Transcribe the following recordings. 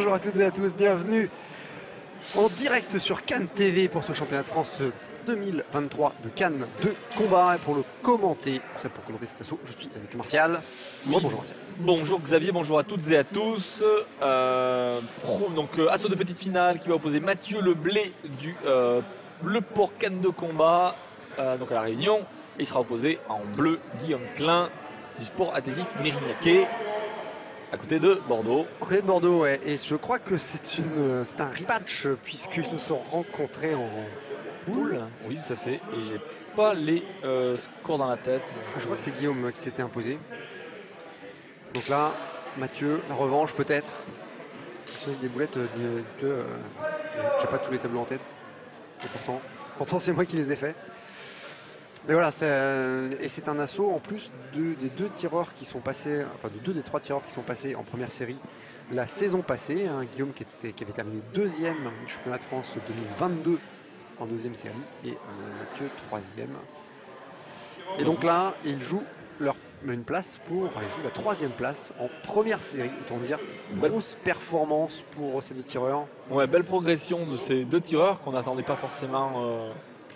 Bonjour à toutes et à tous, bienvenue en direct sur Cannes TV pour ce championnat de France 2023 de Cannes de combat. Et pour le commenter, pour commenter cet assaut, je suis avec Martial. Oui. Bonjour Martial. Bonjour Xavier, bonjour à toutes et à tous. Assaut de petite finale qui va opposer Mathieu Leblé du Le Port Cannes de combat donc à la Réunion. Et il sera opposé en bleu Guillaume Klein du Sport Athlétique Mérignac à côté de Bordeaux. À côté de Bordeaux, ouais. Et je crois que c'est un rematch puisqu'ils se sont rencontrés en poule. Oui, ça c'est. Et j'ai pas les scores dans la tête. Je crois que c'est Guillaume qui s'était imposé. Donc là, Mathieu, la revanche peut-être. Avec des boulettes, j'ai pas tous les tableaux en tête. Et pourtant c'est moi qui les ai faits. Mais voilà, c'est un assaut en plus des deux tireurs qui sont passés, enfin de deux des trois tireurs qui sont passés en première série la saison passée. Guillaume qui avait terminé deuxième du championnat de France 2022 en deuxième série et Mathieu troisième. Et donc là, ils jouent une place ils jouent la troisième place en première série, autant dire grosse performance pour ces deux tireurs. Ouais, belle progression de ces deux tireurs qu'on n'attendait pas forcément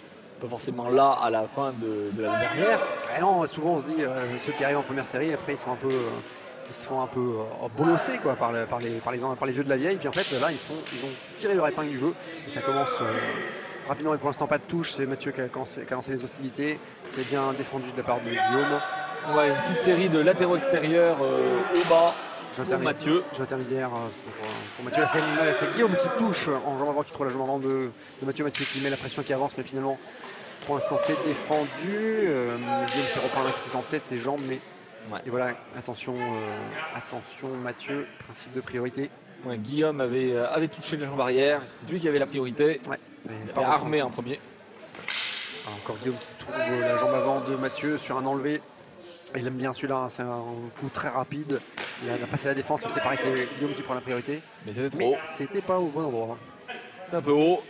là à la fin de l'année dernière. Et non, souvent on se dit ceux qui arrivent en première série après ils se font un peu bolosser quoi, par les vieux de la vieille. Puis en fait là ils ont tiré leur épingle du jeu et ça commence rapidement. Et pour l'instant pas de touche, c'est Mathieu qui a lancé les hostilités. C'était bien défendu de la part de Guillaume. Ouais, une petite série de latéraux extérieurs au bas pour Mathieu. Jeu intermédiaire pour Mathieu. C'est Guillaume qui touche en jambe avant, qui trouve la jambe avant de Mathieu. Mathieu qui met la pression, qui avance, mais finalement pour l'instant c'est défendu. Guillaume qui reprend la touche en tête et jambes, mais ouais. Et voilà, attention Mathieu, principe de priorité. Ouais, Guillaume avait touché les jambes arrière, c'est lui qui avait la priorité. Ouais. Il avait armé en premier. Alors, encore Guillaume qui trouve la jambe avant de Mathieu sur un enlevé. Il aime bien celui-là, c'est un coup très rapide. Il a passé la défense, c'est pareil, c'est Guillaume qui prend la priorité. Mais c'était trop haut. C'était pas au bon endroit. C'est un peu haut.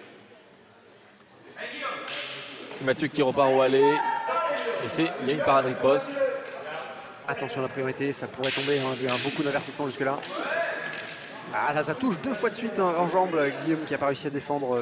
Mathieu qui repart au aller. Et il y a une parade riposte. Attention à la priorité, ça pourrait tomber. Il y a beaucoup d'avertissements jusque-là. Ah, ça touche deux fois de suite en jambe. Guillaume qui n'a pas réussi à défendre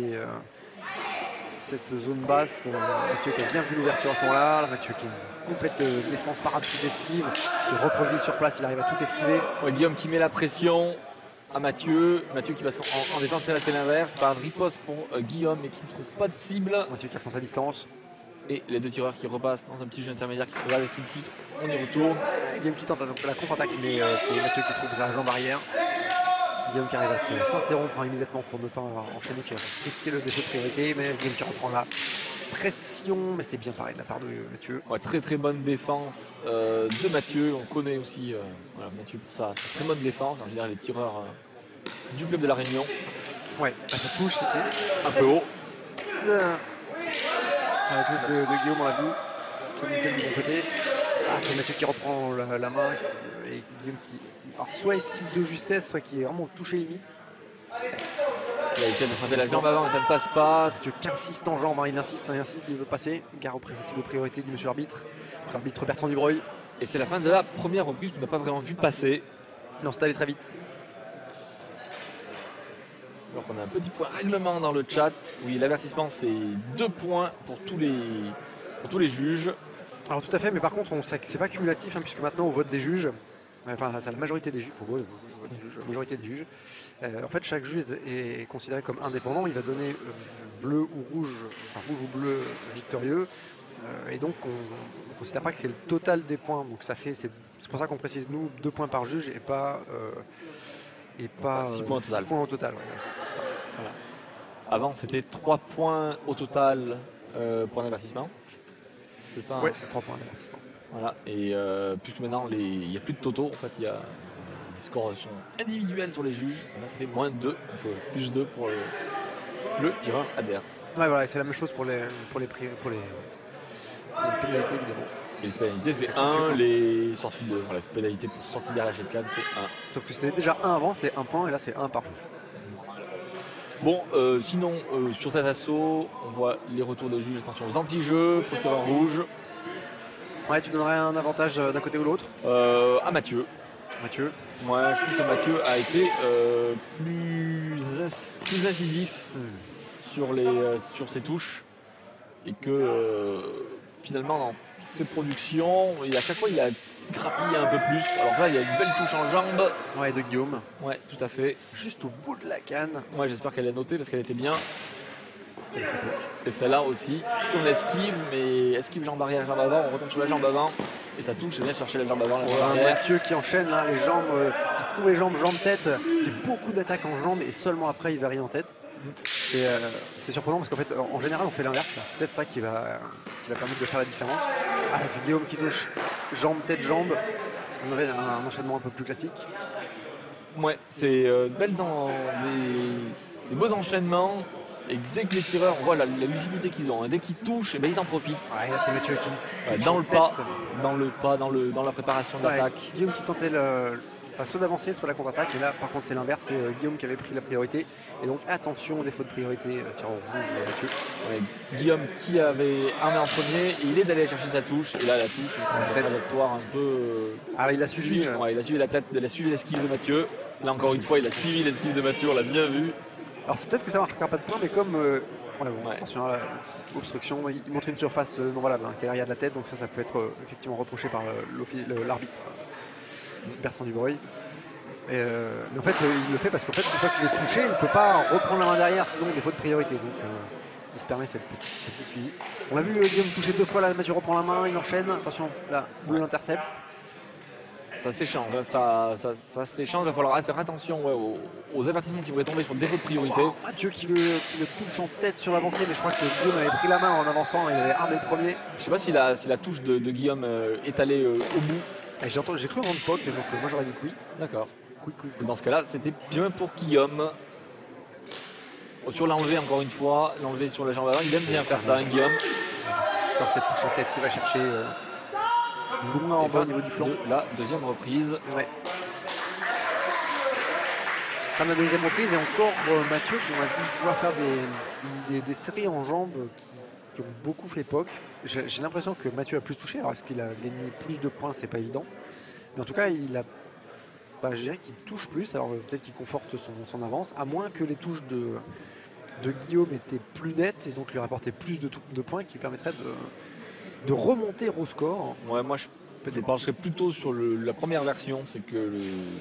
cette zone basse. Mathieu qui a bien vu l'ouverture à ce moment-là. Mathieu qui complète défense, parade, tout esquive. Se reproduit sur place, il arrive à tout esquiver. Ouais, Guillaume qui met la pression à Mathieu. Mathieu qui va en défense, c'est l'inverse. Parade riposte pour Guillaume mais qui ne trouve pas de cible. Mathieu qui reprend sa distance. Et les deux tireurs qui repassent dans un petit jeu intermédiaire qui se regarde tout de suite. On y retourne. Guillaume qui tente la contre-attaque, mais c'est Mathieu qui trouve sa jambe arrière. Guillaume qui arrive à s'interrompre immédiatement pour ne pas enchaîner, puis risquer le défaut de priorité, mais Guillaume qui reprend la pression, mais c'est bien pareil de la part de Mathieu. Ouais, très très bonne défense de Mathieu, on connaît aussi Mathieu pour ça, très bonne défense, je veux dire les tireurs du club de la Réunion. Ouais, ça touche, c'était un peu haut. La touche de Guillaume, on l'a vu, tout le monde du bon côté. C'est Mathieu qui reprend la main et Guillaume qui soit esquive de justesse, soit qui est vraiment touché limite. Il a essayé de frapper la jambe avant mais ça ne passe pas. Mathieu qui insiste en jambe, il insiste, il veut passer. Gare au principe de priorité, dit monsieur l'arbitre. L'arbitre Bertrand Dubreuil. Et c'est la fin de la première reprise qu'on n'a pas vraiment vu passer. Non, c'est allé très vite. Alors qu'on a un petit point règlement dans le chat. Oui, l'avertissement c'est 2 points pour tous les juges. Alors tout à fait, mais par contre c'est pas cumulatif puisque maintenant on vote des juges. Enfin, c'est la majorité des juges. Majorité des juges. En fait, chaque juge est considéré comme indépendant. Il va donner bleu ou rouge, enfin rouge ou bleu victorieux. Et donc, on ne considère pas que c'est le total des points. Donc, c'est pour ça qu'on précise, nous, 2 points par juge et pas 6 points au total. Ouais, voilà. Avant, c'était 3 points au total pour un avertissement. C'est ça. Oui, c'est 3 points d'avertissement. Voilà, et puisque maintenant il n'y a plus de toto, en fait les scores sont individuels sur les juges, là ça fait moins 2, donc plus 2 pour le tireur adverse. Ouais voilà, c'est la même chose pour les pénalités évidemment. Et les pénalités c'est 1, les sorties de. Voilà, les pénalités pour sortie derrière la jet de canne c'est 1. Sauf que c'était déjà 1 avant, c'était 1 point et là c'est 1 par juge. Bon, sinon sur cet assaut, on voit les retours des juges, attention aux anti-jeux, pour le tireur rouge. Ouais, tu donnerais un avantage d'un côté ou l'autre à Mathieu. Mathieu. Moi, je trouve que Mathieu a été plus incisif sur ses touches et que finalement dans ses productions, à chaque fois il a grappillé un peu plus. Alors là, il y a une belle touche en jambe. Ouais, de Guillaume. Ouais, tout à fait. Juste au bout de la canne. Moi, j'espère qu'elle a noté parce qu'elle était bien. Et celle-là aussi, sur l'esquive, mais esquive jambe arrière, jambe avant, on retombe sur la jambe avant et ça touche, et vient chercher la jambe avant, la jambe arrière. Mathieu qui enchaîne là, les jambes, qui trouve les jambes, jambe-tête, et beaucoup d'attaques en jambes et seulement après il varie en tête. C'est surprenant parce qu'en fait, en général, on fait l'inverse. C'est peut-être ça qui va permettre de faire la différence. Ah, c'est Guillaume qui touche jambe, tête, jambe. On avait un enchaînement un peu plus classique. Ouais, c'est des beaux enchaînements. Et dès que les tireurs voient la lucidité qu'ils ont, dès qu'ils touchent, et ben ils en profitent. Ouais, là c'est Mathieu qui dans la préparation de l'attaque. Guillaume qui tentait soit d'avancer, soit la contre-attaque. Et là, par contre, c'est l'inverse. C'est Guillaume qui avait pris la priorité. Et donc, attention au défaut de priorité, tir au rouge Mathieu. Ouais, Guillaume qui avait armé en premier, il est allé chercher sa touche. Et là, la touche, une trajectoire un peu. Il a suivi. Ouais, il a suivi la tête, il a suivi l'esquive de Mathieu. Là, encore une fois, il a suivi l'esquive de Mathieu, on l'a bien vu. Alors, c'est peut-être que ça marquera pas de point, mais comme. Attention à l'obstruction, il montre une surface non valable qui est l'arrière de la tête. Donc, ça peut être effectivement reproché par l'arbitre. Bertrand Dubreuil. Mais en fait, il le fait parce qu'en fait, une fois qu'il est touché, il ne peut pas reprendre la main derrière, sinon défaut de priorité. Donc, il se permet cette petit suivi. On a vu Guillaume toucher 2 fois, là, Mathieu reprend la main, il enchaîne. Attention, là, Bleu l'intercepte. Ça s'échange, ça s'échange. Il va falloir faire attention aux avertissements qui pourraient tomber sur le défaut de priorité. Mathieu qui le touche en tête sur l'avancée, mais je crois que Guillaume avait pris la main en avançant, il avait armé le premier. Je ne sais pas si la touche de Guillaume est allée au bout. J'ai cru rendre poc, mais donc moi j'aurais dit oui. D'accord. Dans ce cas-là, c'était bien pour Guillaume. Sur l'enlever encore une fois, l'enlever sur la jambe avant, il aime bien faire ça, Guillaume. Encore cette touche en tête qui va chercher loin en bas au niveau du flanc. La deuxième reprise. Ouais. La deuxième reprise et encore Mathieu qu'on a vu pouvoir faire des séries en jambes qui ont beaucoup fait époque. J'ai l'impression que Mathieu a plus touché. Alors est-ce qu'il a gagné plus de points, c'est pas évident. Mais en tout cas, je dirais qu'il touche plus. Alors peut-être qu'il conforte son avance, à moins que les touches de Guillaume étaient plus nettes et donc lui rapportaient plus de points qui lui permettraient de remonter au score. Ouais, moi je pencherais plutôt sur la première version, c'est que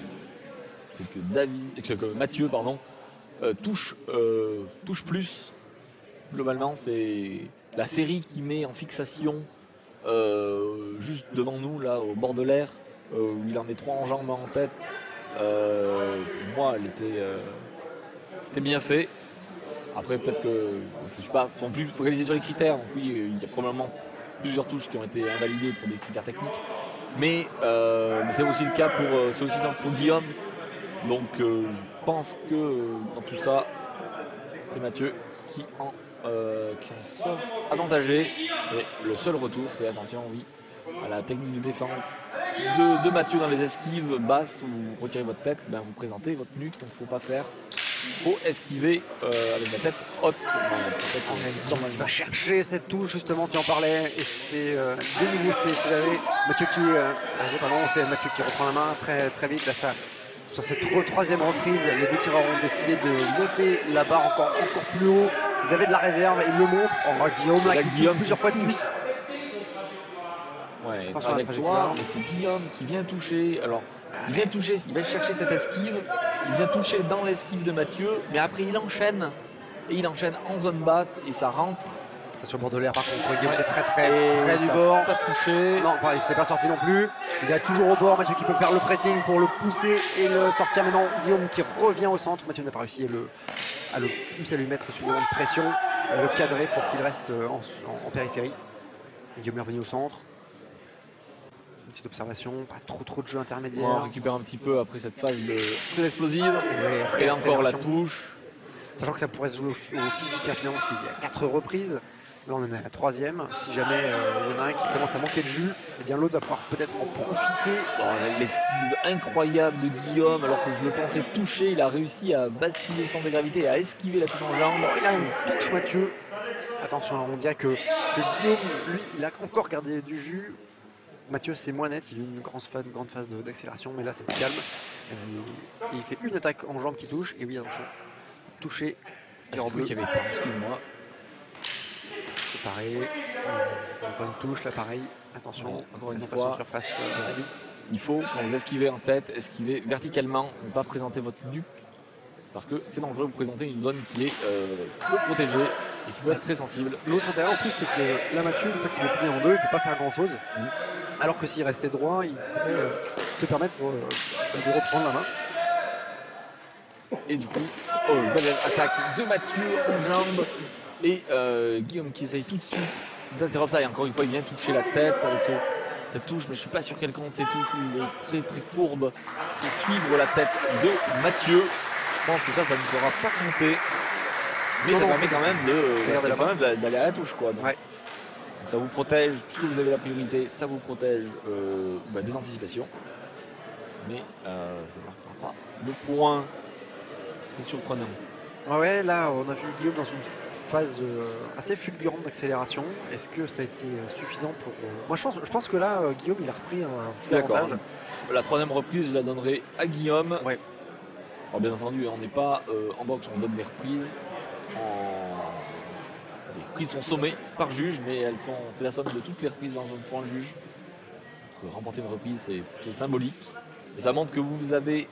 Mathieu touche plus. Globalement, c'est la série qui met en fixation juste devant nous, là, au bord de l'air, où il en met 3 en jambes en tête. Pour moi, c'était bien fait. Après, peut-être que je ne suis pas non plus focalisé sur les critères. Donc, oui, il y a probablement plusieurs touches qui ont été invalidées pour des critères techniques. Mais c'est aussi le cas pour Guillaume. Donc, je pense que dans tout ça, c'est Mathieu qui en sort avantagé. Et le seul retour, c'est attention, oui, à la technique de défense de Mathieu dans les esquives basses où vous retirez votre tête, vous présentez votre nuque, donc il ne faut pas faire. Il faut esquiver avec la tête haute. Il va chercher cette touche, justement, tu en parlais, et c'est de nouveau c'est Mathieu qui reprend la main très, très vite. Là, sur cette troisième reprise, les deux tireurs ont décidé de monter la barre encore plus haut. Ils avaient de la réserve, ils le montrent. Guillaume plusieurs fois de suite. Ouais, trajectoire, mais c'est Guillaume qui vient toucher. Alors, il va chercher cette esquive, il vient toucher dans l'esquive de Mathieu, mais après il enchaîne en zone basse et ça rentre. Sur le bord de l'air, par contre, Guillaume est très près du bord. Pas touché. Non, il ne s'est pas sorti non plus. Il est toujours au bord. Mathieu qui peut faire le pressing pour le pousser et le sortir. Maintenant, Guillaume qui revient au centre. Mathieu n'a pas réussi à le pousser, à lui mettre suffisamment de pression, à le cadrer pour qu'il reste en périphérie. Guillaume est revenu au centre. Une petite observation, pas trop de jeu intermédiaire. On récupère un petit peu après cette phase très explosive. Et là encore la touche. Sachant que ça pourrait se jouer au physique finalement, parce qu'il y a 4 reprises. Là on en est à la 3e. Si jamais il y en a un qui commence à manquer de jus, eh bien l'autre va pouvoir peut-être en profiter. L'esquive incroyable de Guillaume, alors que je le pensais touché, il a réussi à basculer le centre de gravité et à esquiver la touche en jambe. Il a une touche Mathieu. Attention, on dirait que Guillaume, lui, il a encore gardé du jus. Mathieu c'est moins net, il a eu une grande phase d'accélération, mais là c'est plus calme. Il fait une attaque en jambe qui touche, et oui attention, touché, tir en bleu. Qui avait pas, excuse-moi. C'est pareil, pas une touche là pareil, attention, encore une fois, fois, surface il faut quand vous esquivez en tête, esquiver verticalement, ne pas présenter votre nuque, parce que c'est dangereux, vous présentez une zone qui est peu protégée et qui peut être très sensible. L'autre intérêt en plus c'est que là Mathieu, une fois qu'il est plié en deux, il ne peut pas faire grand chose, alors que s'il restait droit, il pourrait se permettre de reprendre la main. Et du coup, belle attaque de Mathieu en jambe. Et Guillaume qui essaye tout de suite d'interrompre ça. Et encore une fois, il vient toucher la tête avec cette touche, mais je suis pas sûr qu'elle compte. Cette touche où il est très très courbe pour suivre la tête de Mathieu. Je pense que ça ne sera pas compté. Mais ça permet quand même d'aller à la touche, quoi. Donc, ouais. Ça vous protège, puisque vous avez la priorité, ça vous protège des anticipations. Mais ça ne marquera pas le point. C'est surprenant. Ouais, là on a vu Guillaume dans une phase assez fulgurante d'accélération. Est-ce que ça a été suffisant pour... Moi je pense que là Guillaume il a repris un petit avantage. La troisième reprise je la donnerai à Guillaume. Ouais. Alors bien entendu on n'est pas en boxe, on donne des reprises. Les reprises sont sommées par juge, mais c'est la somme de toutes les reprises dans un point juge. Remporter une reprise c'est plutôt symbolique. Et ça montre que vous avez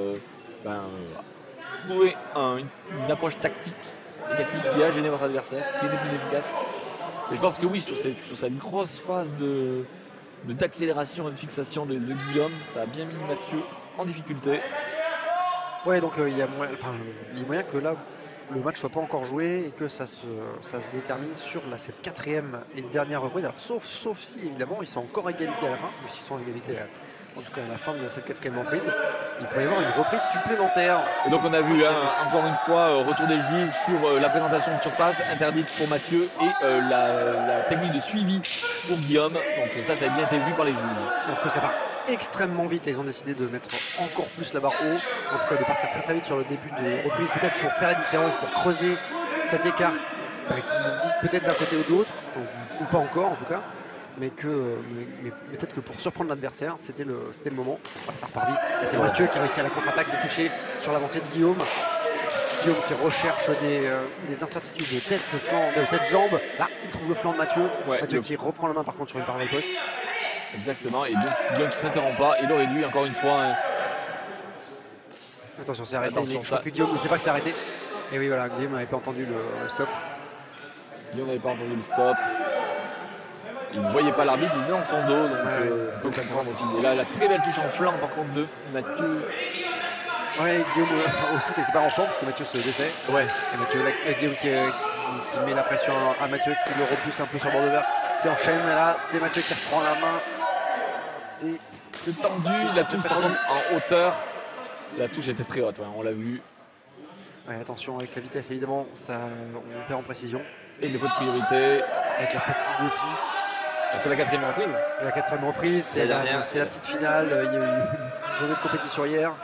trouvé une approche tactique qui a gêné votre adversaire, qui était plus efficace. Et je pense que oui, sur cette grosse phase d'accélération et de fixation de Guillaume, ça a bien mis Mathieu en difficulté. Ouais, donc il y a moyen que là le match soit pas encore joué et que ça se détermine sur cette quatrième et dernière reprise. Alors sauf si évidemment ils sont encore à égalité à la fin, ou s'ils sont à égalité en tout cas à la fin de cette quatrième reprise, il pourrait y avoir une reprise supplémentaire. Et donc on a vu encore une fois retour des juges sur la présentation de surface interdite pour Mathieu et la technique de suivi pour Guillaume. Donc ça a bien été vu par les juges. Donc que ça part extrêmement vite, ils ont décidé de mettre encore plus la barre haut, en tout cas de partir très vite sur le début de reprise, peut-être pour faire la différence, pour creuser cet écart qui existe peut-être d'un côté ou de l'autre, ou pas encore en tout cas. Mais peut-être que pour surprendre l'adversaire, c'était le moment. Voilà, ça repart vite. Et c'est Mathieu qui réussit à la contre-attaque de toucher sur l'avancée de Guillaume. Guillaume qui recherche des incertitudes de tête, flanc, de tête-jambe. Là, il trouve le flanc de Mathieu. Ouais, Mathieu qui reprend la main par contre sur une parole poste. Exactement. Et donc Guillaume qui s'interrompt pas. Il aurait dû encore une fois. Attention, c'est arrêté. Je crois que Guillaume ne sait pas que c'est arrêté. Et oui, voilà, Guillaume n'avait pas entendu le stop. Guillaume n'avait pas entendu le stop. Il ne voyait pas l'arbitre, il était dans son dos, donc on peut comprendre aussi. Et là, la très belle touche en flanc par contre de Mathieu. Ouais, Guillaume aussi quelque part en forme parce que Mathieu se défait. Ouais. Et Guillaume qui met la pression à Mathieu, qui le repousse un peu sur le bord de verre, qui enchaîne. Là, c'est Mathieu qui reprend la main. C'est tendu, la touche par contre en hauteur. La touche était très haute, on l'a vu. Ouais, attention avec la vitesse évidemment, on perd en précision. Et le niveau de priorité. Avec la fatigue aussi. C'est la quatrième reprise. La quatrième reprise, c'est la petite finale. Il y a eu une journée de compétition hier.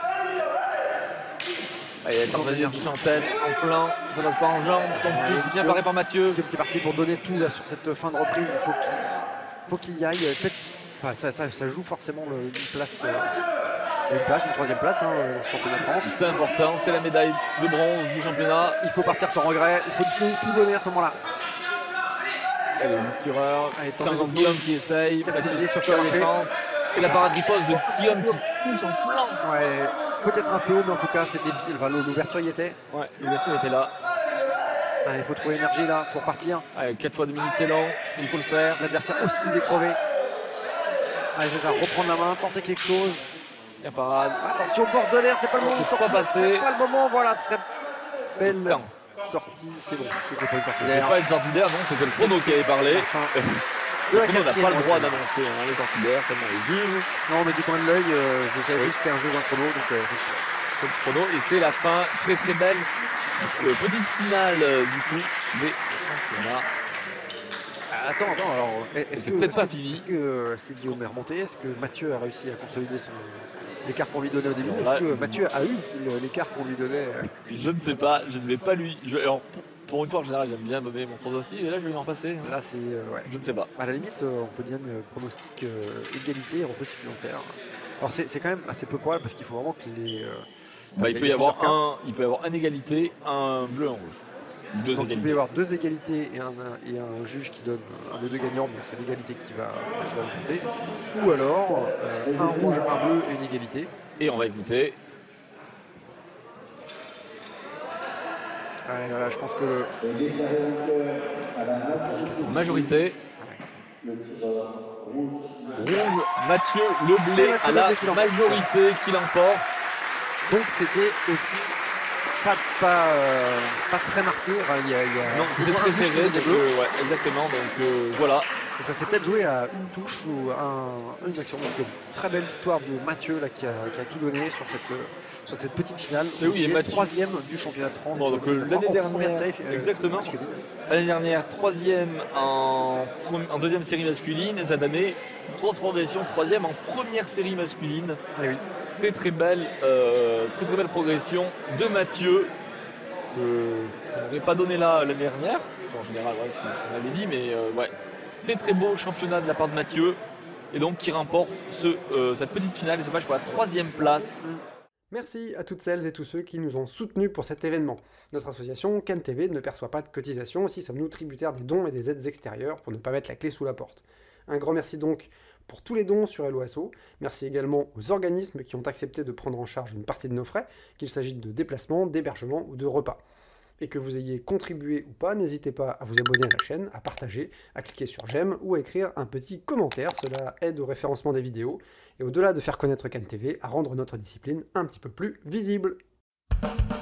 Il y a une touche en tête, en flanc, ça passe pas en jambe. C'est bien paré par Mathieu. Qui est parti pour donner tout là, sur cette fin de reprise. Il faut qu'il y aille. Ça joue forcément une place, une troisième place dans le championnat de France. C'est important, c'est la médaille de bronze du championnat. Il faut partir sans regret. Il faut tout donner à ce moment-là. Allez, le tireur, Guillaume qui essaye, Mathieu sur la défense. Et la parade riposte de Guillaume qui touche en flanc. Ouais, peut-être un peu haut, mais en tout cas, c'était l'ouverture y était. Ouais, l'ouverture était là. Allez, il faut trouver l'énergie là, il faut repartir. Allez, 4 fois 2 minutes, c'est long, il faut le faire. L'adversaire aussi, il est crevé. Allez, c'est ça, reprendre la main, tenter quelque chose. Bien parade. Attention, bord de l'air, c'est pas le moment de sortir. C'est pas le moment, voilà, très belle sortie, c'est bon, c'était pas une sortie d'air. C'était pas une sortie d'air, non, c'était le chrono qui avait parlé. Le chrono n'a pas le droit d'annoncer les sorties d'air, comme les juges. Non, mais du coin de l'œil, je savais plus que c'était un jeu d'un chrono, donc c'est le chrono, et c'est la fin très très belle. Petite finale du coup des championnats. Attends, alors, c'est peut-être pas fini. Est-ce que Guillaume est remonté? Est-ce que Mathieu a réussi à consolider l'écart qu'on lui donnait au début? Est-ce que Mathieu a eu l'écart qu'on lui donnait? Je ne sais pas, je ne vais pas lui. Alors, Pour une fois, en général, j'aime bien donner mon pronostic, et là, je vais m'en passer. Là, c'est ouais. Je ne sais pas. À la limite, on peut dire pronostic égalité et repos supplémentaire. Alors c'est quand même assez peu probable parce qu'il faut vraiment que les. Il peut y avoir un égalité, un bleu, un rouge. Deux Donc il égalités. peut y avoir 2 égalités et un juge qui donne un des 2 gagnants, mais c'est l'égalité qui va compter. Ou alors un rouge, un bleu et une égalité. Et on va éviter. Ouais, voilà, je pense que Majorité. Rouge, Mathieu Leblé à la majorité qui l'emporte. donc c'était aussi pas très marqué. Enfin, Non, c'était très serré. Ouais, exactement. Donc voilà. Donc ça s'est peut-être joué à une touche ou une action. Donc très belle victoire de Mathieu là, qui a tout donné sur cette petite finale. Et oui, et Mathieu, 3e du championnat de France. Bon, donc l'année dernière, exactement. L'année dernière, 3e en deuxième série masculine, et cette année, transformation 3e en première série masculine. Et oui. Très belle progression de Mathieu. On n'avait pas donné là l'année dernière. En général, ouais, on avait dit, mais ouais. Très beau championnat de la part de Mathieu. Et donc qui remporte cette petite finale et ce match pour la 3e place. Merci à toutes celles et tous ceux qui nous ont soutenus pour cet événement. Notre association CanTV ne perçoit pas de cotisation, aussi sommes-nous tributaires des dons et des aides extérieures pour ne pas mettre la clé sous la porte. Un grand merci donc pour tous les dons sur Helloasso. Merci également aux organismes qui ont accepté de prendre en charge une partie de nos frais, qu'il s'agisse de déplacements, d'hébergement ou de repas. Et que vous ayez contribué ou pas, n'hésitez pas à vous abonner à la chaîne, à partager, à cliquer sur j'aime ou à écrire un petit commentaire, cela aide au référencement des vidéos, et au-delà de faire connaître CanTV, à rendre notre discipline un petit peu plus visible.